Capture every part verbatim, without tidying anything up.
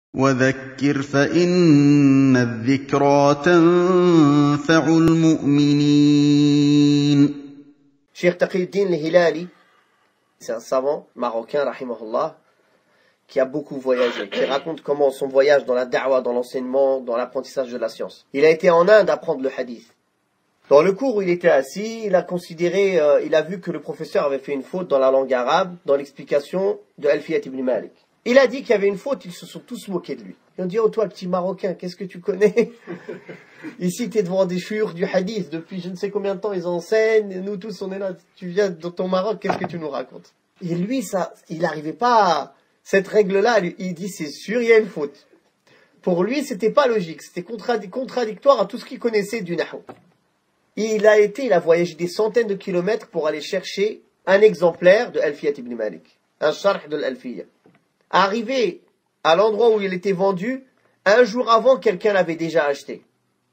وذكر فإن الذكرى تنفع المؤمنين. Cheikh Taqiyuddin al-Hilali, c'est un savant marocain, rahimahullah, qui a beaucoup voyagé, qui raconte comment son voyage dans la da'wa, dans l'enseignement, dans l'apprentissage de la science. Il a été en Inde apprendre le hadith. Dans le cours où il était assis, il a considéré, euh, il a vu que le professeur avait fait une faute dans la langue arabe, dans l'explication de Alfiyat ibn Malik. Il a dit qu'il y avait une faute, ils se sont tous moqués de lui. Ils ont dit, oh toi le petit Marocain, qu'est-ce que tu connais? Ici tu es devant des chouïrs du hadith, depuis je ne sais combien de temps ils enseignent, nous tous on est là, tu viens dans ton Maroc, qu'est-ce que tu nous racontes? Et lui, ça, il n'arrivait pas à cette règle-là, il dit c'est sûr, il y a une faute. Pour lui, c'était pas logique, c'était contradictoire à tout ce qu'il connaissait du Nahou. Il a été, il a voyagé des centaines de kilomètres pour aller chercher un exemplaire de Alfiyat ibn Malik, un sharh de l'Alfiyya. Arrivé à l'endroit où il était vendu, un jour avant, quelqu'un l'avait déjà acheté.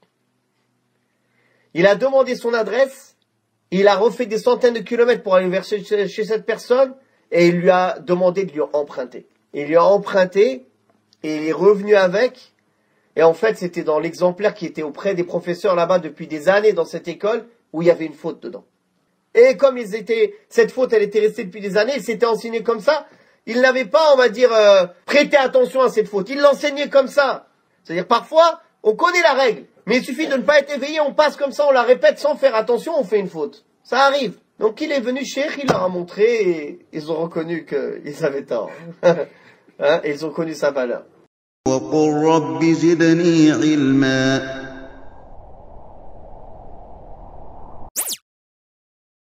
Il a demandé son adresse, il a refait des centaines de kilomètres pour aller vers chez, chez cette personne, et il lui a demandé de lui emprunter. Il lui a emprunté, et il est revenu avec, et en fait c'était dans l'exemplaire qui était auprès des professeurs là-bas depuis des années dans cette école, où il y avait une faute dedans. Et comme ils étaient, cette faute elle était restée depuis des années, il s'était enseigné comme ça, il n'avait pas, on va dire, euh, prêté attention à cette faute. Il l'enseignait comme ça. C'est-à-dire, parfois, on connaît la règle. Mais il suffit de ne pas être éveillé, on passe comme ça, on la répète sans faire attention, on fait une faute. Ça arrive. Donc, il est venu Cheikh, il leur a montré, et ils ont reconnu qu'ils avaient tort. Hein, et ils ont connu sa valeur. وَقُلْ رَبِّ زِدْنِي عِلْمًا